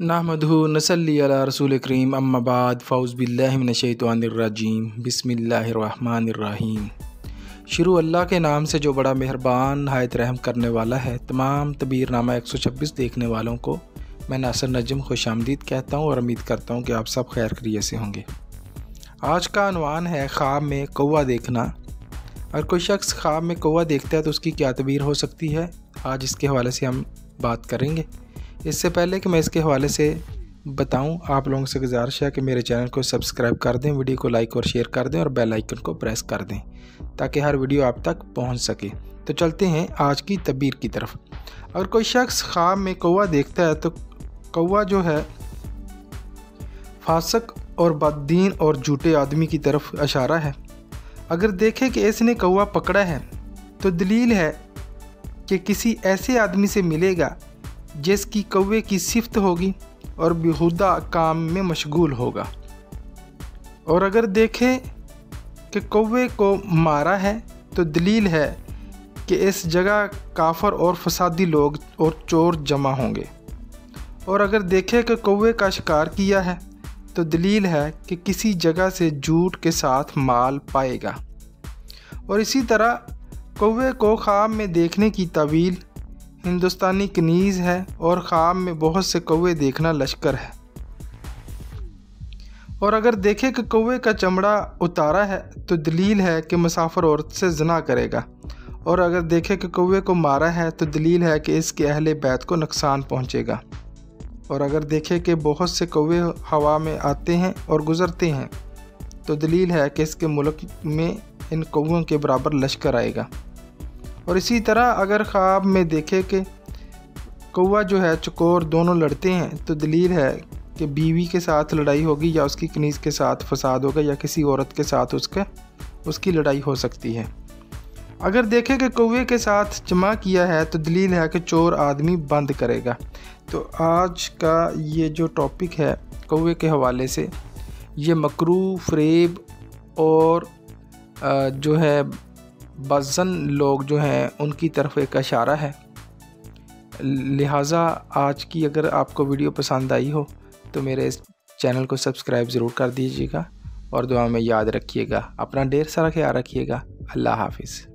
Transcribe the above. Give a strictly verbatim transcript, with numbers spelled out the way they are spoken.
नहमदुहु नसल्ली अला रसूल करीम अम्मा बाद फ़ौज़ बिल्लाहि मिनश्शैतानिर्रजीम बिस्मिल्लाहिर्रहमानिर्रहीम। शुरू अल्लाह के नाम से जो बड़ा मेहरबान नहायत रहम करने वाला है। तमाम तबीरनामा एक सौ छब्बीस देखने वालों को मैं नासिर नजम खुशामदीद कहता हूँ और उम्मीद करता हूँ कि आप सब खैर खैरियत से होंगे। आज का अनवान है ख्वाब में कौवा देखना। अगर कोई शख्स ख्वाब में कौवा देखता है तो उसकी क्या तबीर हो सकती है, आज इसके हवाले से हम बात करेंगे। इससे पहले कि मैं इसके हवाले से बताऊं, आप लोगों से गुजारिश है कि मेरे चैनल को सब्सक्राइब कर दें, वीडियो को लाइक और शेयर कर दें और बेल आइकन को प्रेस कर दें ताकि हर वीडियो आप तक पहुंच सके। तो चलते हैं आज की तबीर की तरफ। अगर कोई शख्स ख्वाब में कौवा देखता है तो कौवा जो है फासक और बददीन और झूठे आदमी की तरफ इशारा है। अगर देखे कि इसने कौवा पकड़ा है तो दलील है कि किसी ऐसे आदमी से मिलेगा जिसकी कौवे की सिफ्त होगी और बेहुदा काम में मशगूल होगा। और अगर देखे कि कौवे को मारा है तो दलील है कि इस जगह काफर और फसादी लोग और चोर जमा होंगे। और अगर देखे कि कौवे का शिकार किया है तो दलील है कि किसी जगह से झूठ के साथ माल पाएगा। और इसी तरह कौवे को ख्वाब में देखने की तावील हिंदुस्तानी कनीज़ है और ख्वाब में बहुत से कौवे देखना लश्कर है। और अगर देखे कि कौवे का चमड़ा उतारा है तो दलील है कि मुसाफिर औरत से ज़िना करेगा। और अगर देखे कि कौवे को मारा है तो दलील है कि इसके अहले बैत को नुकसान पहुंचेगा। और अगर देखे कि बहुत से कौवे हवा में आते हैं और गुज़रते हैं तो दलील है कि इसके मुल्क में इन कौवों के बराबर लश्कर आएगा। और इसी तरह अगर ख्वाब में देखे कि कौवा जो है चकोर दोनों लड़ते हैं तो दलील है कि बीवी के साथ लड़ाई होगी या उसकी कनीज़ के साथ फसाद होगा या किसी औरत के साथ उसका उसकी लड़ाई हो सकती है। अगर देखे कि कौवे के साथ जमा किया है तो दलील है कि चोर आदमी बंद करेगा। तो आज का ये जो टॉपिक है कौवे के हवाले से, ये मकरू, फ़रेब और जो है बज़न लोग जो हैं उनकी तरफ एक इशारा है। लिहाजा आज की अगर आपको वीडियो पसंद आई हो तो मेरे इस चैनल को सब्सक्राइब ज़रूर कर दीजिएगा और दुआ में याद रखिएगा। अपना ढेर सारा ख्याल रखिएगा। अल्लाह हाफिज़।